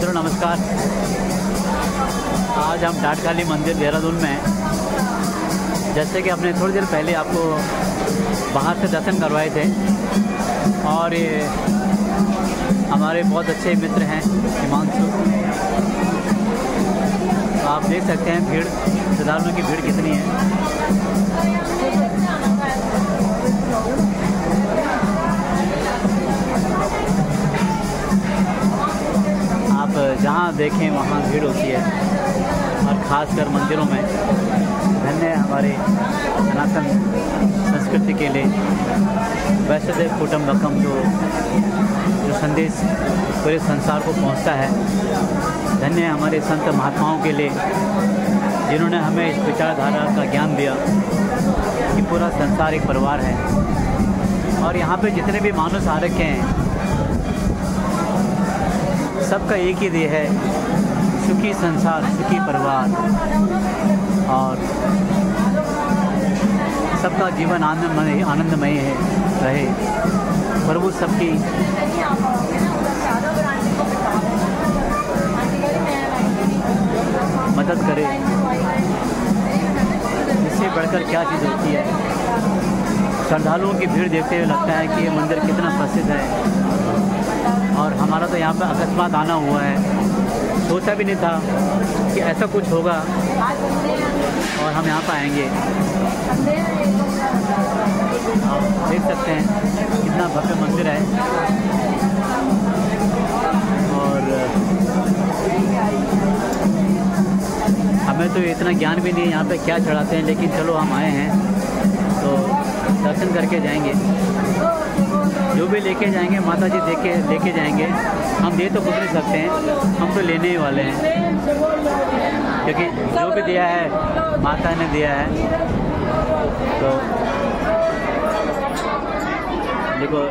मित्रों नमस्कार। आज हम डाटखाली मंदिर देहरादून में हैं। जैसे कि हमने थोड़ी देर पहले आपको बाहर से दर्शन करवाए थे और ये हमारे बहुत अच्छे मित्र हैं हिमांशु। तो आप देख सकते हैं भीड़, श्रद्धालुओं की भीड़ कितनी है। आप जहाँ देखें वहाँ भीड़ होती है और ख़ासकर मंदिरों में। धन्य है हमारे सनातन संस्कृति के लिए वैष्णदेव कुटुंबकम जो संदेश पूरे संसार को पहुँचता है। धन्य है हमारे संत महात्माओं के लिए जिन्होंने हमें इस विचारधारा का ज्ञान दिया कि पूरा संसार एक परिवार है और यहाँ पे जितने भी मानुष आ रखे हैं सबका एक ही ध्येय है, सुखी संसार सुखी परिवार और सबका जीवन आनंदमय है रहे। प्रभु सबकी मदद करे। इससे बढ़कर क्या चीज़ होती है। श्रद्धालुओं की भीड़ देखते हुए लगता है कि ये मंदिर कितना प्रसिद्ध है और हमारा तो यहाँ पर अकस्मात आना हुआ है। सोचा भी नहीं था कि ऐसा कुछ होगा और हम यहाँ पर आएंगे। आप देख सकते हैं कितना भव्य मंदिर है और हमें तो इतना ज्ञान भी नहीं है यहाँ पे क्या चढ़ाते हैं, लेकिन चलो हम आए हैं तो दर्शन करके जाएंगे। जो भी लेके जाएंगे माता जी लेके जाएंगे। हम दे तो कुछ नहीं सकते हैं, हम तो लेने ही वाले हैं क्योंकि जो भी दिया है माता ने दिया है। तो देखो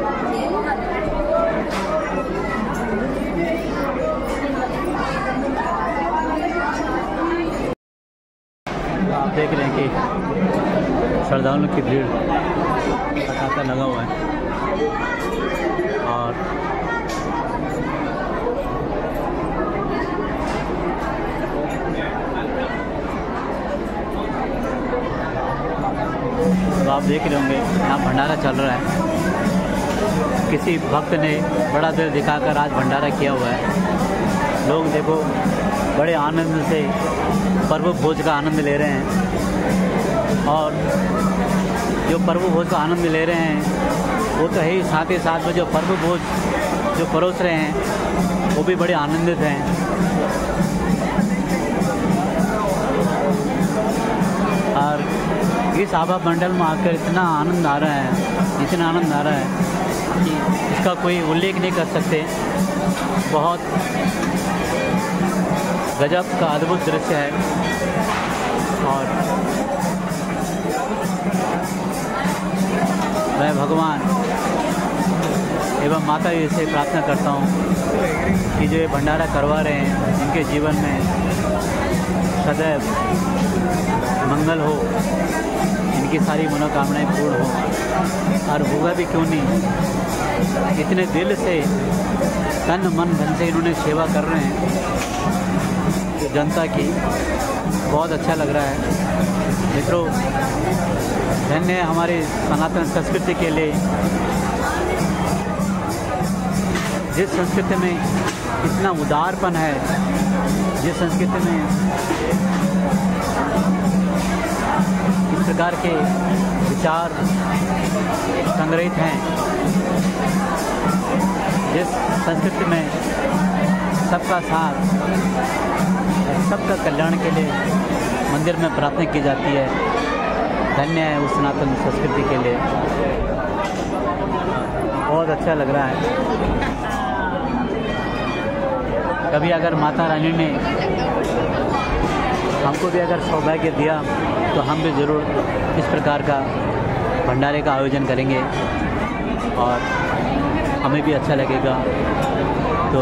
आप देख रहे हैं कि श्रद्धालुओं की भीड़ तांता लगा हुआ है और तो आप देख रहे होंगे यहाँ भंडारा चल रहा है। किसी भक्त ने बड़ा दिल दिखाकर आज भंडारा किया हुआ है। लोग देखो बड़े आनंद से पर्व भोज का आनंद ले रहे हैं और जो पर्व भोज का आनंद ले रहे हैं वो तो है ही, साथ ही साथ में जो पर्व भोज जो परोस रहे हैं वो भी बड़े आनंदित हैं। और इस आभा मंडल में आकर इतना आनंद आ रहा है, इतना आनंद आ रहा है कि इसका कोई उल्लेख नहीं कर सकते। बहुत गजब का अद्भुत दृश्य है और मैं भगवान एवं माता जी से प्रार्थना करता हूँ कि जो ये भंडारा करवा रहे हैं इनके जीवन में सदैव मंगल हो, इनकी सारी मनोकामनाएं पूर्ण हो। और होगा भी क्यों नहीं, इतने दिल से तन मन धन से इन्होंने सेवा कर रहे हैं तो जनता की बहुत अच्छा लग रहा है। मित्रों धन्य है हमारी सनातन संस्कृति के लिए। जिस संस्कृति में इतना उदारपन है, जिस संस्कृति में इस प्रकार के विचार संग्रहित हैं, जिस संस्कृति में सबका साथ सबका कल्याण के लिए मंदिर में प्रार्थना की जाती है। धन्य है उस सनातन संस्कृति के लिए। बहुत अच्छा लग रहा है। कभी अगर माता रानी ने हमको भी अगर सौभाग्य दिया तो हम भी ज़रूर इस प्रकार का भंडारे का आयोजन करेंगे और हमें भी अच्छा लगेगा। तो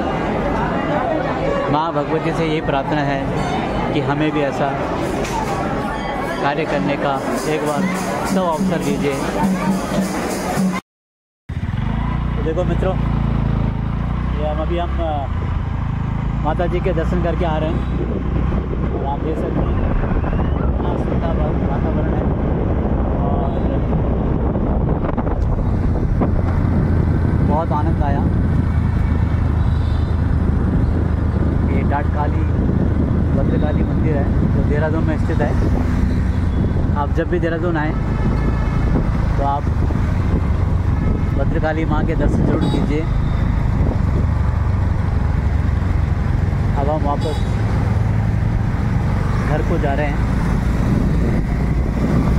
माँ भगवती से यही प्रार्थना है कि हमें भी ऐसा कार्य करने का एक बार तो अवसर दीजिए। तो देखो मित्रों, ये अभी हम माता जी के दर्शन करके आ रहे हैं। और आप देख सकते हैं कितना सुंदर वातावरण है और बहुत आनंद आया। ये डाटकाली भद्रकाली मंदिर है जो देहरादून में स्थित है। आप जब भी देहरादून आएँ तो आप भद्रकाली माँ के दर्शन जरूर कीजिए। अब हम वापस घर को जा रहे हैं।